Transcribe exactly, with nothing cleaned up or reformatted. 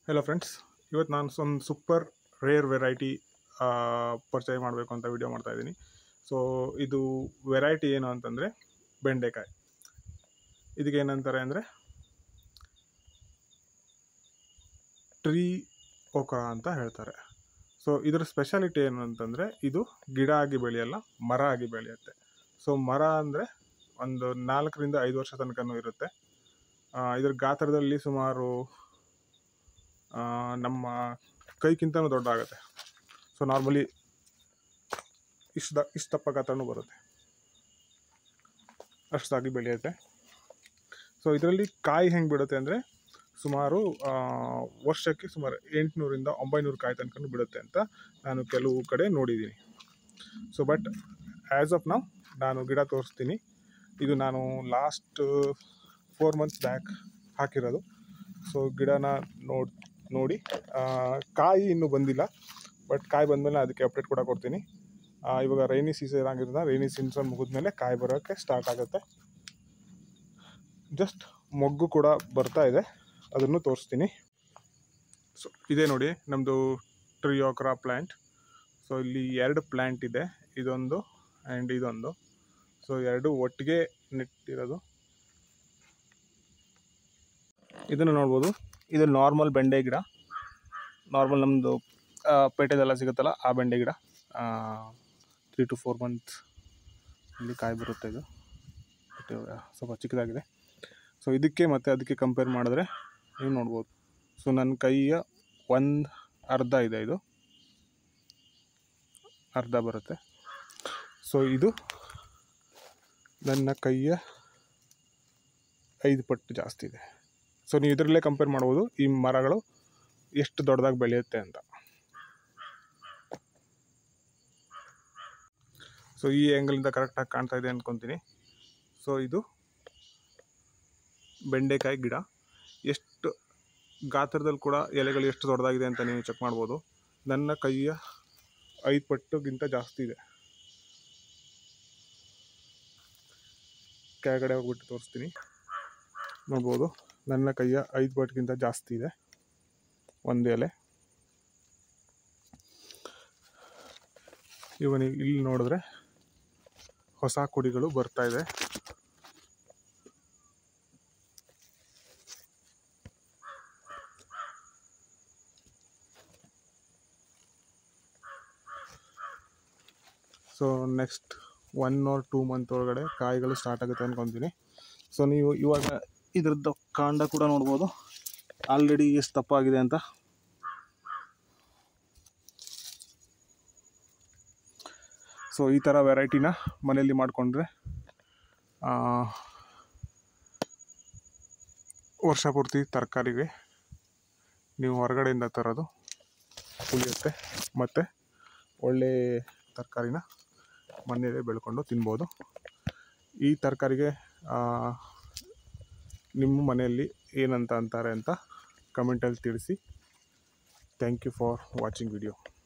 Hello friends, ಇವತ್ತು ನಾನು ಒಂದು ಸೂಪರ್ ರೇರ್ ವೆರೈಟಿ ಪರಿಚಯ ಮಾಡಬೇಕು ಅಂತ ವಿಡಿಯೋ ಮಾಡ್ತಾಯಿದ್ದೀನಿ. ಸೊ ಇದು ವೆರೈಟಿ ಏನು ಅಂತಂದರೆ ಬೆಂಡೆಕಾಯಿ. ಇದಕ್ಕೆ ಏನಂತಾರೆ ಅಂದರೆ ಟ್ರೀ ಓಕಾ ಅಂತ ಹೇಳ್ತಾರೆ. ಸೊ ಇದರ ಸ್ಪೆಷಾಲಿಟಿ ಏನು ಅಂತಂದರೆ ಇದು ಗಿಡ ಆಗಿ ಬೆಳೆಯಲ್ಲ, ಮರ ಆಗಿ ಬೆಳೆಯುತ್ತೆ. ಸೊ ಮರ ಅಂದರೆ ಒಂದು ನಾಲ್ಕರಿಂದ ಐದು ವರ್ಷ ತನಕನೂ ಇರುತ್ತೆ. ಇದರ ಗಾತ್ರದಲ್ಲಿ ಸುಮಾರು ನಮ್ಮ ಕೈಗಿಂತನೂ ದೊಡ್ಡ ಆಗುತ್ತೆ. ಸೊ ನಾರ್ಮಲಿ ಇಷ್ಟು ದ ಇಷ್ಟು ದಪ್ಪ ಗಾತ್ರನೂ ಬರುತ್ತೆ, ಅಷ್ಟಾಗಿ ಬೆಳೆಯುತ್ತೆ. ಸೊ ಇದರಲ್ಲಿ ಕಾಯಿ ಹೆಂಗೆ ಬಿಡುತ್ತೆ ಅಂದರೆ ಸುಮಾರು ವರ್ಷಕ್ಕೆ ಸುಮಾರು ಎಂಟುನೂರಿಂದ ಒಂಬೈನೂರು ಕಾಯಿ ತನಕ ಬಿಡುತ್ತೆ ಅಂತ ನಾನು ಕೆಲವು ಕಡೆ ನೋಡಿದ್ದೀನಿ. So but as of now ನಾನು ಗಿಡ ತೋರಿಸ್ತೀನಿ. ಇದು ನಾನು ಲಾಸ್ಟ್ ಫೋರ್ ಮಂತ್ಸ್ ಬ್ಯಾಕ್ ಹಾಕಿರೋದು. ಸೊ ಗಿಡನ ನೋಡಿ ನೋಡಿ ಕಾಯಿ ಇನ್ನೂ ಬಂದಿಲ್ಲ, ಬಟ್ ಕಾಯಿ ಬಂದಮೇಲೆ ಅದಕ್ಕೆ ಅಪ್ಡೇಟ್ ಕೂಡ ಕೊಡ್ತೀನಿ. ಇವಾಗ ರೈನಿ ಸೀಸನ್ ಆಗಿರೋದ್ರಿಂದ ರೈನಿ ಸೀಸನ್ ಮುಗಿದ್ಮೇಲೆ ಕಾಯಿ ಬರೋಕ್ಕೆ ಸ್ಟಾರ್ಟ್ ಆಗುತ್ತೆ. ಜಸ್ಟ್ ಮೊಗ್ಗು ಕೂಡ ಬರ್ತಾ ಇದೆ, ಅದನ್ನು ತೋರಿಸ್ತೀನಿ. ಸೊ ಇದೇ ನೋಡಿ ನಮ್ಮದು ಟ್ರೀ ಓಕಾ ಪ್ಲ್ಯಾಂಟ್. ಸೊ ಇಲ್ಲಿ ಎರಡು ಪ್ಲ್ಯಾಂಟ್ ಇದೆ, ಇದೊಂದು ಆ್ಯಂಡ್ ಇದೊಂದು. ಸೊ ಎರಡು ಒಟ್ಟಿಗೆ ನೆಟ್ಟಿರೋದು. ಇದನ್ನು ನೋಡ್ಬೋದು, ಇದು ನಾರ್ಮಲ್ ಬೆಂಡೆ ಗಿಡ. ನಾರ್ಮಲ್ ನಮ್ಮದು ಪೇಟೆದೆಲ್ಲ ಸಿಗುತ್ತಲ್ಲ ಆ ಬೆಂಡೆ ಗಿಡ. ತ್ರೀ ಟು ಫೋರ್ ಮಂತ್ಸ್ ಇಲ್ಲಿ ಕಾಯಿ ಬರುತ್ತೆ. ಇದು ಸ್ವಲ್ಪ ಚಿಕ್ಕದಾಗಿದೆ. ಸೊ ಇದಕ್ಕೆ ಮತ್ತು ಅದಕ್ಕೆ ಕಂಪೇರ್ ಮಾಡಿದ್ರೆ ನೀವು ನೋಡ್ಬೋದು. ಸೊ ನನ್ನ ಕೈಯ ಒಂದು ಅರ್ಧ ಇದೆ, ಇದು ಅರ್ಧ ಬರುತ್ತೆ. ಸೊ ಇದು ನನ್ನ ಕೈಯ ಐದು ಪಟ್ಟು ಜಾಸ್ತಿ ಇದೆ. ಸೊ ನೀವು ಇದರಲ್ಲೇ ಕಂಪೇರ್ ಮಾಡ್ಬೋದು ಈ ಮರಗಳು ಎಷ್ಟು ದೊಡ್ಡದಾಗಿ ಬೆಳೆಯುತ್ತೆ ಅಂತ. ಸೊ ಈ ಆ್ಯಂಗಲಿಂದ ಕರೆಕ್ಟಾಗಿ ಕಾಣ್ತಾ ಇದೆ ಅಂದ್ಕೊತೀನಿ. ಸೊ ಇದು ಬೆಂಡೆಕಾಯಿ ಗಿಡ. ಎಷ್ಟು ಗಾತ್ರದಲ್ಲಿ ಕೂಡ ಎಲೆಗಳು ಎಷ್ಟು ದೊಡ್ಡದಾಗಿದೆ ಅಂತ ನೀವು ಚೆಕ್ ಮಾಡ್ಬೋದು. ನನ್ನ ಕೈಯ ಐದು ಪಟ್ಟುಗಿಂತ ಜಾಸ್ತಿ ಇದೆ. ಕೆಳಗಡೆ ಹೋಗ್ಬಿಟ್ಟು ತೋರಿಸ್ತೀನಿ, ನೋಡ್ಬೋದು. ನನ್ನ ಕೈಯ ಐದು ಪಟ್ಟಿಗಿಂತ ಜಾಸ್ತಿ ಇದೆ ಒಂದು ಎಲೆ. ಇವನಿಗೆ ಇಲ್ಲಿ ನೋಡಿದ್ರೆ ಹೊಸ ಕುಡಿಗಳು ಬರ್ತಾ ಇದೆ. So next one or two month ಒಳಗಡೆ ಕಾಯಿಗಳು ಸ್ಟಾರ್ಟ್ ಆಗುತ್ತೆ ಅಂದ್ಕೊತೀನಿ. ಸೊ ನೀವು ಇವಾಗ ಇದ್ರದ್ದು ಕಾಂಡ ಕೂಡ ನೋಡ್ಬೋದು ಆಲ್ರೆಡಿ ಎಷ್ಟು ದಪ್ಪ ಆಗಿದೆ ಅಂತ. ಸೊ ಈ ಥರ ವೆರೈಟಿನ ಮನೆಯಲ್ಲಿ ಮಾಡಿಕೊಂಡ್ರೆ ವರ್ಷ ಪೂರ್ತಿ ತರಕಾರಿಗೆ ನೀವು ಹೊರಗಡೆಯಿಂದ ತರೋದು ಉಳಿಯುತ್ತೆ, ಮತ್ತು ಒಳ್ಳೆ ತರಕಾರಿನ ಮನೆಯಲ್ಲೇ ಬೆಳ್ಕೊಂಡು ತಿನ್ಬೋದು. ಈ ತರಕಾರಿಗೆ ನಿಮ್ಮ ಮನೆಯಲ್ಲಿ ಏನಂತ ಅಂತಾರೆ ಅಂತ ಕಮೆಂಟಲ್ಲಿ ತಿಳಿಸಿ. Thank you for watching video.